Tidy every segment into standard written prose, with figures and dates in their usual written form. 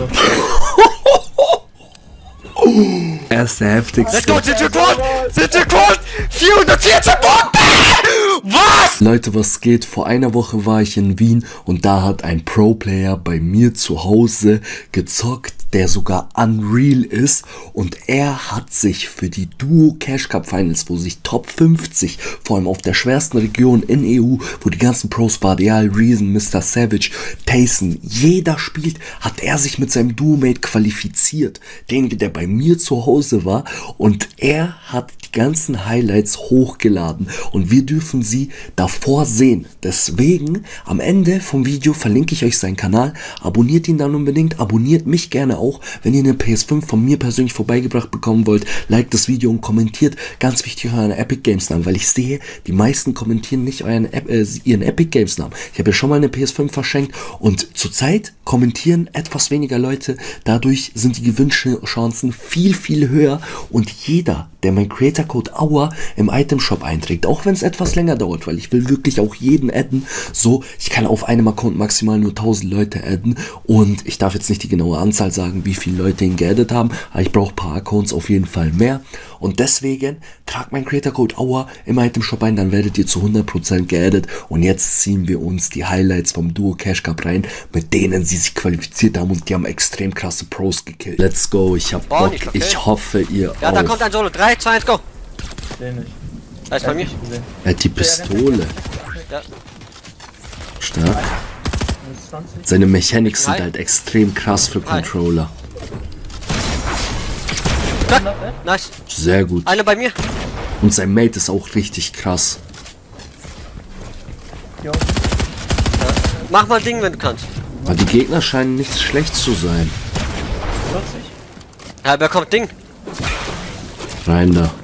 Er ist der heftigste. Let's go, sind wir tot! Sind wir tot! 414 Bomben! Was? Leute, was geht? Vor einer Woche war ich in Wien und da hat ein Pro-Player bei mir zu Hause gezockt, der sogar Unreal ist, und er hat sich für die Duo Cash Cup Finals, wo sich Top 50, vor allem auf der schwersten Region in EU, wo die ganzen Pros, Bardial, Reason, Mr. Savage, Tayson, jeder spielt, hat er sich mit seinem Duo-Mate qualifiziert, den, der bei mir zu Hause war, und er hat die ganzen Highlights hochgeladen und wir dürfen sie davor sehen. Deswegen, am Ende vom Video verlinke ich euch seinen Kanal, abonniert ihn dann unbedingt, abonniert mich gerne auch, wenn ihr eine PS5 von mir persönlich vorbeigebracht bekommen wollt, liked das Video und kommentiert, ganz wichtig, euren Epic Games Namen, weil ich sehe, die meisten kommentieren nicht ihren Epic Games Namen. Ich habe ja schon mal eine PS5 verschenkt und zurzeit kommentieren etwas weniger Leute, dadurch sind die Gewinnchancen viel, viel höher und jeder, der mein Creator Code AUER im Item Shop einträgt, auch wenn es etwas länger dauert, weil ich will wirklich auch jeden adden, so, ich kann auf einem Account maximal nur 1000 Leute adden und ich darf jetzt nicht die genaue Anzahl sagen, wie viele Leute ihn geaddet haben, aber ich brauche ein paar Accounts auf jeden Fall mehr und deswegen tragt mein Creator Code AUER im Item Shop ein, dann werdet ihr zu 100% geaddet und jetzt ziehen wir uns die Highlights vom Duo Cash Cup rein, mit denen sie sich qualifiziert haben und die haben extrem krasse Pros gekillt. Let's go, ich hab Bock, okay. Ich hoffe ihr ja, auch. Da kommt ein Solo, 3, 2, 1, go! Da ist bei mir. Er hat die Pistole. Ja. Stark. Seine Mechanics sind halt extrem krass für Controller. Nice. Sehr gut. Einer bei mir. Und sein Mate ist auch richtig krass. Ja. Mach mal Ding, wenn du kannst. Aber die Gegner scheinen nicht schlecht zu sein. Ja, wer kommt Ding? Rein da.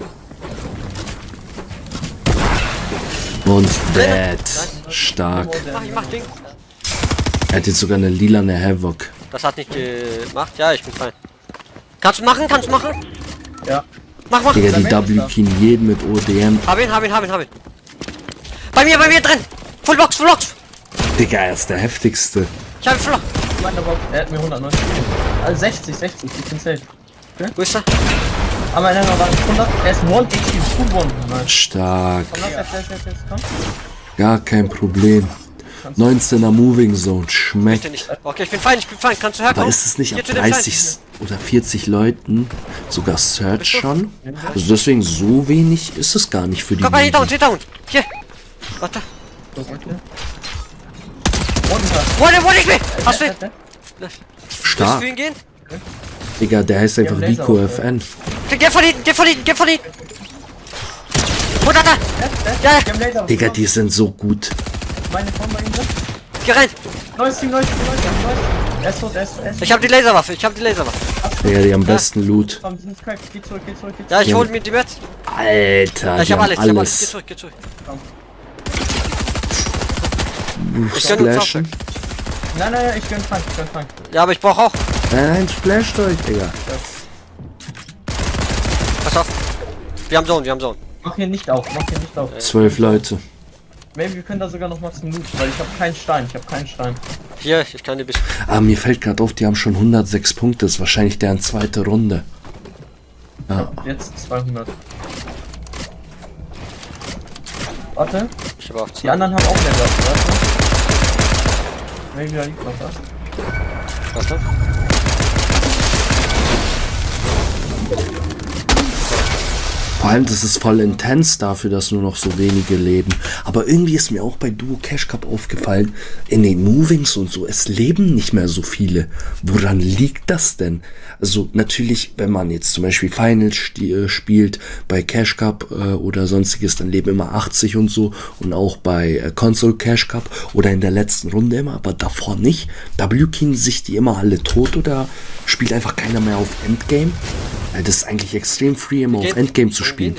Und dead. Stark. Ich mach Ding. Er hat jetzt sogar eine lilane Havoc. Das hat nicht gemacht. Ja, ich bin fein. Kannst du machen? Kannst du machen? Ja. Mach. Digga, die W-Kin jeden mit ODM. Hab ihn. Bei mir drin. Full Box. Digga, er ist der heftigste. Ich hab ihn verloren. Er hat mir 190. Also 60, ich bin safe. Okay. Wo ist er? Aber nein, war 100. Er ist 1 HP, full 1. Stark. Komm, jetzt, komm. Gar kein Problem. 19er Moving Zone, schmeckt. Okay, ich bin fein, kannst du herkommen? Aber ist es nicht ab 30 oder 40 Leuten sogar Search schon? Also deswegen so wenig ist es gar nicht für die. Komm mal, hier down. Hier. Warte. Wo ich bin? Hast du ihn? Stark. Willst du für ihn gehen? Digga, der heißt einfach Vico FN. Geh von hinten. Wo da? Ja. Digga, die sind so gut. Meine Form bei ihm drin. Geh rein. Neues Team. Er ist tot. Ich hab die Laserwaffe. Digga, die am besten Loot. Komm, sind cracked. Geh zurück. Ja, ich hol mir die Metz. Alter, Ich hab alles. Geh zurück. Ich gönn uns auch. Nein, ich gönn Frank. Ja, aber ich brauch auch. Nein, splasht euch, Digga. Pass auf. Wir haben Zone. Mach hier nicht auf. 12 Leute. Maybe wir können da sogar noch mal zum Loot, weil ich habe keinen Stein. Hier, ich kann dir bisschen. Ah, mir fällt gerade auf, die haben schon 106 Punkte. Das ist wahrscheinlich deren zweite Runde. Ja. Jetzt 200. Warte. Ich habe auch 2. Die anderen haben auch mehr Warte. Maybe da liegt noch was. Warte. Vor allem, das ist voll intens dafür, dass nur noch so wenige leben. Aber irgendwie ist mir auch bei Duo Cash Cup aufgefallen, in den Movings und so, es leben nicht mehr so viele. Woran liegt das denn? Also natürlich, wenn man jetzt zum Beispiel Finals spielt bei Cash Cup oder sonstiges, dann leben immer 80 und so. Und auch bei Console Cash Cup oder in der letzten Runde immer, aber davor nicht. W-Kin sich die immer alle tot oder spielt einfach keiner mehr auf Endgame? Weil das ist eigentlich extrem free, immer auf Endgame zu spielen.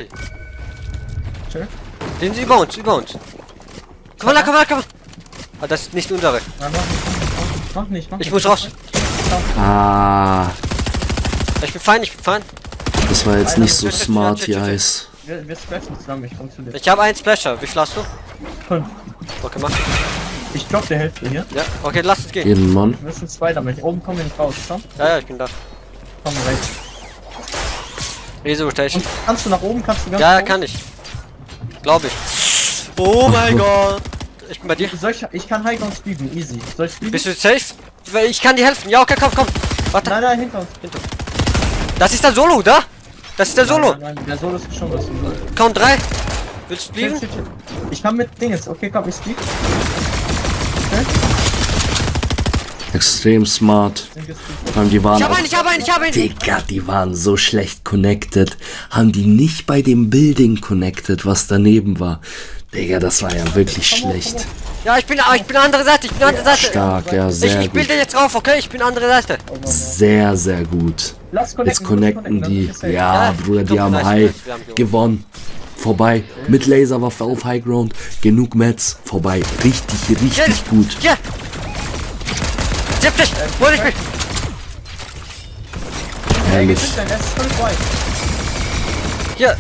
Den sind über uns. Komm mal. Ah, das ist nicht unsere. Mach nicht. Ich muss raus. Ah. Ich bin fein. Das war jetzt nicht so smart, die Eis. Wir splashen zusammen, ich komm zu dir. Ich habe einen Splasher. Wie viel hast du? 5. Okay, mach. Ich drop die Hälfte hier. Ja, okay, lass uns gehen. Jeden Mann. Wir müssen zwei damit. Oben kommen wir nicht raus, komm. Ja, ich bin da. Komm rechts. Reso Station. Und kannst du nach oben? Kannst du ganz Ja, oben? kann ich. Glaube ich. Oh mein Gott. Ich bin bei dir. Ich kann Highground speeden, easy. Soll ich speeden? Bist du safe? Weil ich kann dir helfen. Ja, okay, komm. Warte. Nein, nein, hinter uns. Das ist der Solo, da? Das ist der Solo. Nein, der Solo ist schon was. Count 3. Willst du blieben? Chill. Ich kann mit Dinges. Okay, komm, ich speed. Okay. Extrem smart. Vor allem die waren Ich hab auch, einen, ich hab einen. Digga, die waren so schlecht connected. Haben die nicht bei dem Building connected, was daneben war. Digga, das war ja wirklich schlecht. Ja, ich bin andere Seite, Stark, ja, sehr Ich bilde gut. jetzt drauf, okay? Ich bin andere Seite. Sehr, sehr gut. Lass Jetzt connecten die. dann ist es Ja, Ja, Bruder, die komm, haben nice, High nice, wir haben gewonnen. Vorbei. Mit Laserwaffe auf High Ground. Genug Mets. Vorbei. Richtig gut. Hier. 70. Hol ich mich. Herrlich. Das ist völlig weit. Hier.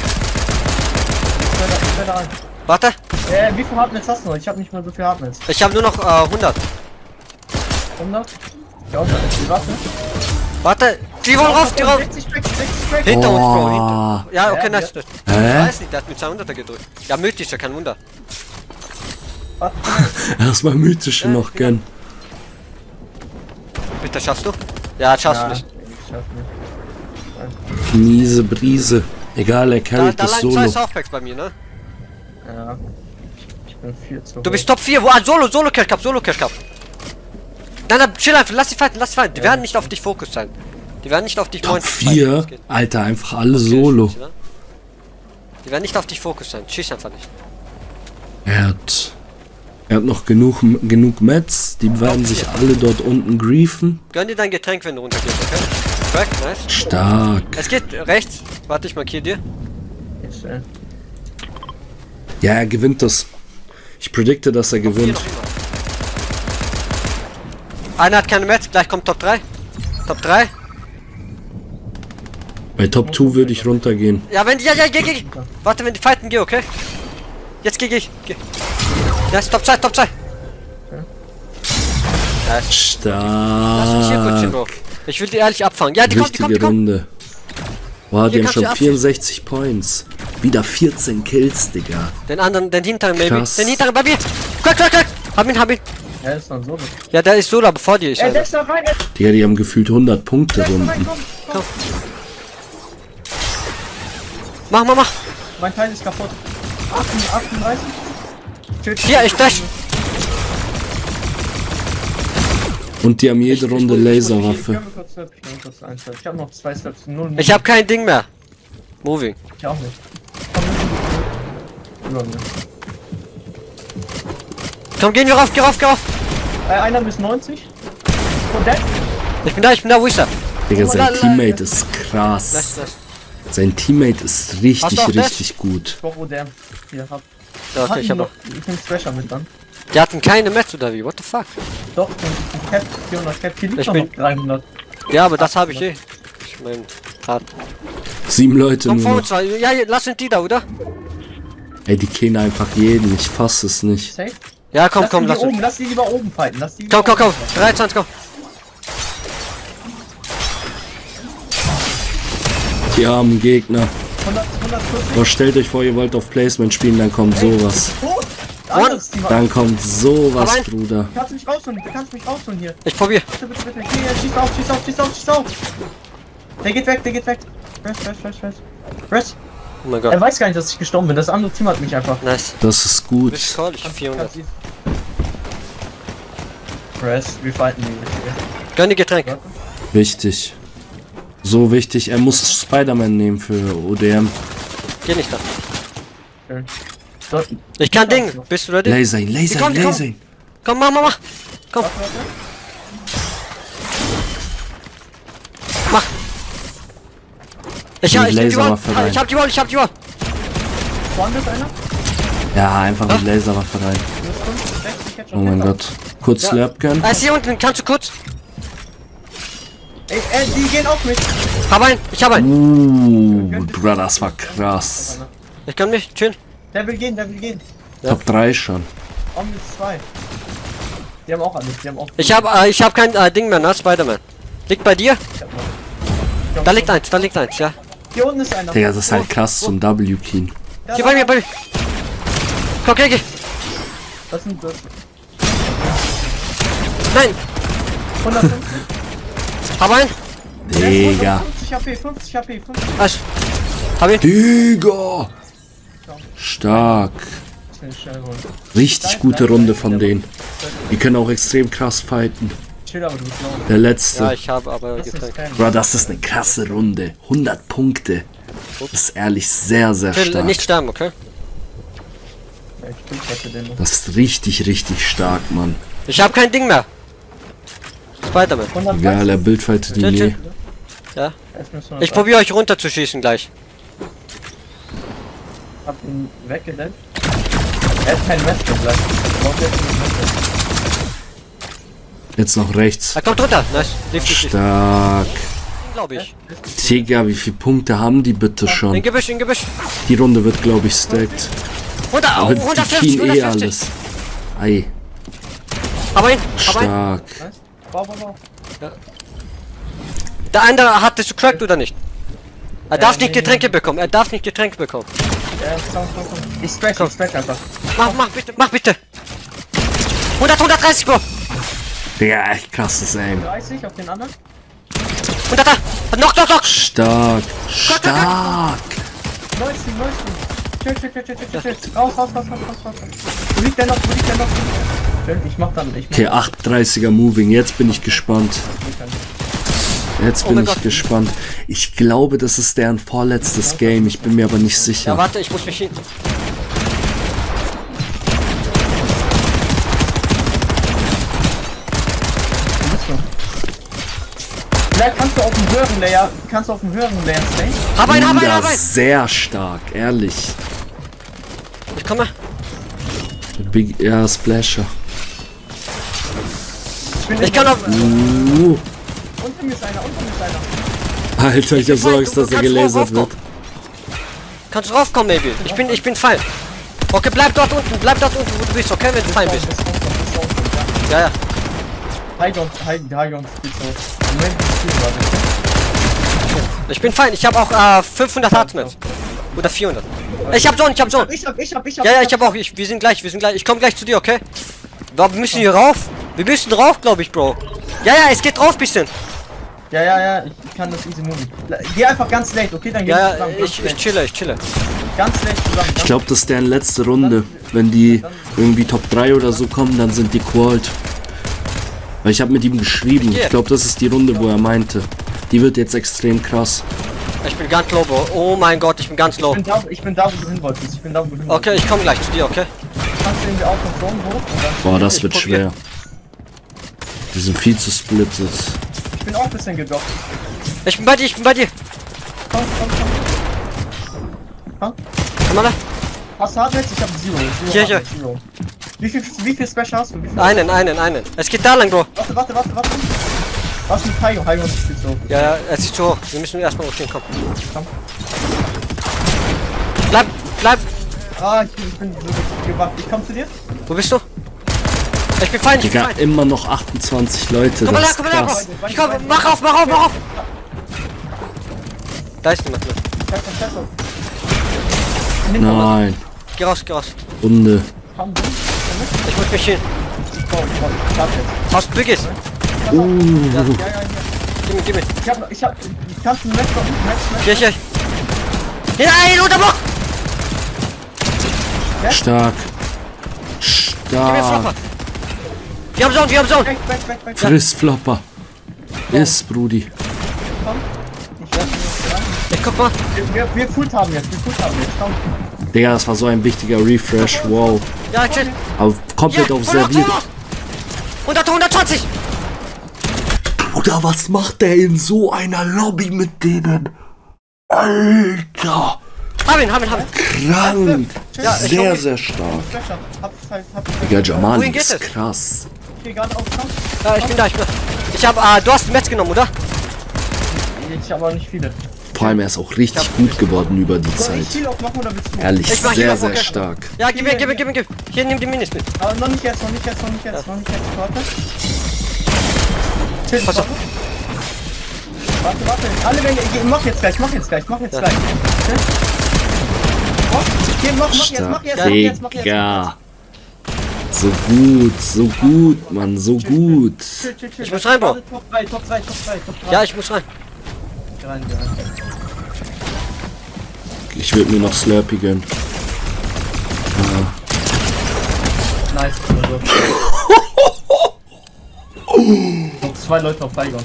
Ich werde rein. Warte. Wie viel Hartnetz hast du noch? Ich habe nicht mehr so viel Hartnetz. Ich habe nur noch 100. 100? Ich auch nicht. Warte. Warte. Die wollen rauf, die rauf. 60 Tracks, 60 Tracks. Hinter uns, Bro. Oh. Hinter. Ja, okay, Ja, nice. Ich Hä? weiß nicht, der hat mit 200er gedrückt. Ja, mythischer, kein Wunder. Warte. Erstmal mythische noch gern. Bitte, schaffst du? Ja, schaffst du nicht. Ich schaff nicht. Miese Brise. Egal, er Da carryt das lagen 2 Solo. Softpacks bei mir, ne? Ja. Ich bin viel zu Du bist Top 4. Wo? Ah, Solo Cash Cup. Nein, chill einfach, lass sie fighten. Die werden nicht auf dich fokussiert sein. Die werden nicht auf dich Top fighten. 4? Alter, einfach alle Solo. Die werden nicht auf dich fokussiert sein. Schieß einfach nicht. Er hat noch genug Mets. Die werden sich alle dort unten griefen. Gönn dir dein Getränk, wenn du runtergehst, okay? Crack, nice. Stark. Es geht rechts. Warte, ich markiere dir. Jetzt, Ja, er gewinnt das. Ich predikte, dass er Hier gewinnt. noch immer. Einer hat keine Mets, gleich kommt Top 3. Top 3. Bei Top 2 würde ich runtergehen. Ja, wenn die. Ja, geh. Warte, wenn die fighten, geh, okay? Jetzt geh. Geh. Ja, ist Top 2. Nice. Lass mich hier kurz chillen, Bro. Stark. Ich will die ehrlich abfangen. Ja, die kommt. Richtige Runde. Wow, die Hier haben kannst du schon abziehen. 64 Points. Wieder 14 Kills, Digga. Den hinteren, maybe. Krass. Den hinteren bei mir. Guck. Hab ihn. Ja, ist dann so. Ja, der ist Solo, aber vor dir ist Der einer. ist da rein, der Digga, die haben gefühlt 100 Punkte ist da rein, Runden. komm. Mach. Mein Teil ist kaputt. 38. Chill. Hier, ich dash. Und die haben jede Runde Ich Laserwaffe. kann mir kurz Slap, ich kann mir kurz einen Slap. Ich hab noch 2 Slaps, 0. Ich hab kein Ding mehr. Moving. Ich auch nicht. Komm, über mir. Komm, gehen wir rauf. Einer bis 90. Und der? Ich bin da, wo ist er? Digga, sein Lala. Teammate ist krass. Nice. Sein Teammate ist Hast richtig, du auch Dash? richtig gut. Doch, wo der hier hat. Ja, okay, ich hab noch. Ich nehm Thrasher mit dann. Die hatten keine Mets oder wie? What the fuck? Doch, ein Cap, 400 Cap, hier liegt Ich doch bin- noch 300. Ja, aber das habe ich eh. Ich mein, hart. 7 Leute Komm vor nur uns, noch. ja, lass uns die da, oder? Ey, die killen einfach jeden. Ich fass es nicht. Safe? Ja, komm, Lass lass die uns. oben, lass die lieber oben fighten. Lass die Komm. lieber oben fighten. 23, komm. Die armen Gegner. 140. Aber stellt euch vor, ihr wollt auf Placement spielen, dann kommt sowas. Tot! Anderes Team. Dann kommt sowas, Aber ein- Bruder. Du kannst mich rausholen hier. Ich probier. Bitte. Hier, schieß auf. Der geht weg. Rest. Oh mein Er Gott. weiß gar nicht, dass ich gestorben bin. Das andere Team hat mich einfach. Nice. Das ist gut. Bis Call, ich 400. Rest, wir fighten die. Gönn die Getränk. Wichtig. So wichtig. Er muss Spider-Man nehmen für ODM. Geh nicht da. Okay. Dort. Ich kann Ding. Bist du ready? Laser ihn, laser komm, ihn, komm. laser ihn. Komm, mach. Komm, mach. Ich Mit hab die Wall. Laserwaffe rein. Ich hab die Wall. Woanders einer? Ja, einfach mit Laserwaffe rein. Oh mein Gott. Kurz Ja. Slapgun. Er ist hier unten, kannst du kurz? Ey, die gehen auf mich. Ich hab einen. Bruder, das war krass. Ich kann mich, chill. Der will gehen. Ja. Top 3 schon. Omnis 2. Die haben auch alles, die haben auch... Ich hab kein Ding mehr, ne? Spider-Man. Liegt bei dir? Da liegt eins, ja. Hier unten ist einer. Digga, das ist halt krass zum W-Keen. Ja, Hier bei mir, bei mir. Komm, geh. Was sind das? Nein, 150? hab einen. Digga. 50 HP, 50 HP, 50. Was? Hab ihn. Digga. Stark. Ich will schnell holen. Richtig gute Runde von denen. Die können auch extrem krass fighten. Chill, aber du bist low. Der letzte. Ja, ich habe aber Das ist getränkt. kein... Bro, das ist eine krasse Runde. 100 Punkte. Das ist ehrlich sehr, sehr Ich will stark. nicht sterben, okay? Ja, ich bin hatte den noch. Das ist richtig, richtig stark, Mann. Ich habe kein Ding mehr. Spider-Man. 130? Egal, er bildfightet ihn Chill, nie. Ja. Erst müssen wir Ich noch- probiere euch runterzuschießen gleich. Hab ihn weggedeckt. Er hat kein Messer gleich. Ich brauch jetzt ein Messer. Jetzt noch rechts. Er kommt runter. Nice. Lief. Stark. Glaube ich. Digga, wie viele Punkte haben die bitte In schon? Gebüsch, in Gebüsch. Die Runde wird, glaube ich, stacked. Aber die 150, keen 150. alles. Ei, Aber ihn. stark. Nice. Bau. Der andere hat es gecrackt oder nicht? Er darf nicht nee, Getränke bekommen. Er darf nicht Getränke bekommen. Ja, komm. Ich stretch einfach. Mach bitte. 130 Bro. Digga, echt krasses Aim. 30 auf den anderen. 100 da. Noch. Stark. 19. Chill. Raus. Wo liegt der noch? Chill, ich mach dann. Okay, 38er Moving. Jetzt bin ich gespannt. Jetzt Oh bin mein ich Gott. gespannt. Ich glaube, das ist deren vorletztes Game. Ich bin mir aber nicht Ja, sicher. warte, ich muss mich hin. Vielleicht kannst du auf dem höheren Layer stay. Hab einen. Wieder sehr stark, ehrlich. Ich komme. Big, ja, Splasher. Ich kann auf. Unten ist einer. Alter, ich hab so fein, Angst, du dass er kannst gelasert wird. Kannst du raufkommen, maybe? Ich bin fein. Okay, bleib dort unten, wo du bist, okay, wenn du fein bist. Ja. High Guns, geht's so. Moment, Ich bin fein, ich habe auch 500 Heartmats. Oder 400. Ich hab Zone. Ich hab. Ja, ich hab auch. Wir sind gleich. Ich komm gleich zu dir, okay? Wir müssen hier rauf. Wir müssen rauf, glaube ich, Bro. Ja, es geht drauf bisschen. Ja, ich kann das easy moven. Geh einfach ganz late, okay? Dann gehen wir Ja, zusammen. ich chille. Ganz late zusammen. Ich glaube, das ist deren letzte Runde. Wenn die irgendwie Top 3 oder so kommen, dann sind die qualt. Weil ich habe mit ihm geschrieben. Ich glaube, das ist die Runde, wo er meinte. Die wird jetzt extrem krass. Ich bin ganz low, Bro. Oh mein Gott, ich bin ganz low. Ich bin da, wo du hin wolltest. Okay, ich komme gleich zu dir, okay? Kannst du irgendwie auch von Zone hoch? Und dann Boah, das Ich wird probier. schwer. Die sind viel zu splittet. ich bin auch ein bisschen gedroppt. Ich bin bei dir. Komm. Komm mal da. Hast du Hardnets? Ich hab Zero. Hier. Hardnets, Zero. Wie viel Special hast du? Wie viel? Einen. Es geht da lang, Bro. Warte. Was mit High Guns spielt so? Ja, es ist zu hoch. Wir müssen erstmal rotieren, komm. Bleib. Ich bin so gewacht. Ich komm zu dir. Wo bist du? Ich bin fein. Digga, immer noch 28 Leute. Komm mal Das her, ist krass. Bro. Ich komm, mach auf. Da ist niemand mehr. Scheiß auf. Nein. Geh raus. Runde. Komm, du. Ich muss mich hin. Ich schaff jetzt. Aus Biggies. Ja. Gib mir. Ich kannst du Match machen? Hier. Nein, Unterblock! Stark. Gib mir Flopper. Wir haben Zone. Weg. Friss Flopper. Yes, Brudi. Komm. Ich lass ihn noch Ich guck mal. Wir Food haben jetzt. Komm. Digga, das war so ein wichtiger Refresh. Wow. Ja, chill. Aber komplett auf serviert. 120. Bruder, was macht der in so einer Lobby mit denen? Alter. Hab ihn. Krank. Ja, ich Sehr, hab- sehr stark. Hab's Digga, Jamali Wohin geht ist es? krass. Ich geh gerade auf. Komm. Ja, ich bin da. Ich hab, du hast Metz genommen, oder? Ich hab aber nicht viele. Vor allem, er ist auch richtig gut geworden über die Soll ich Zeit. Heal aufmachen oder willst du? Ehrlich, Ich mach sehr, Heal auf, sehr okay. stark. Ja, gib mir. Hier, nimm die Minis mit. Aber noch nicht jetzt. Warte. Chill, Pass auf. Warte. Alle Wände, mach jetzt gleich. Chill. Mach jetzt. Digga. So gut, Mann, so gut. Chill. Ich muss rein, Bro. Top 3. Ja, ich muss rein. Rein. Ich würde mir noch Slurpee gönnen. Nice. Noch 2 Leute auf Tiger.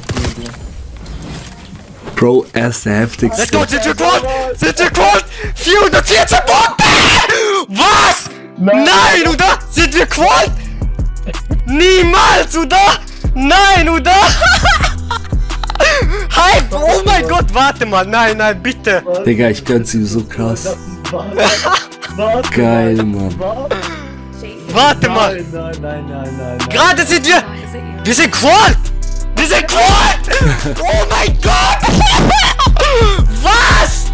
Bro, er ist der heftigste. Sind wir Quad? 414 Bomben! Was? Nein, oder? Sind wir Quad? Niemals, oder? Nein, oder? Hype! Oh mein Gott, warte mal. Nein, bitte. Digga, ich gönn's ihm so krass. Geil, Mann. Warte mal. Nein. Gerade sind wir. Wir sind Quad! Oh mein Gott! Was?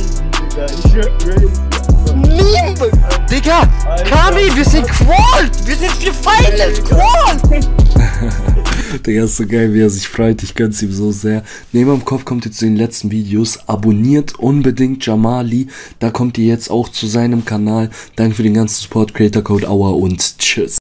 Digga! Kami, wir sind Quad! Wir sind 4 Finals! Quad! Digga, ist so geil, wie er sich freut. Ich gönn's ihm so sehr. Neben am Kopf kommt ihr zu den letzten Videos. Abonniert unbedingt Jamali. Da kommt ihr jetzt auch zu seinem Kanal. Danke für den ganzen Support. Creator Code Hour und tschüss.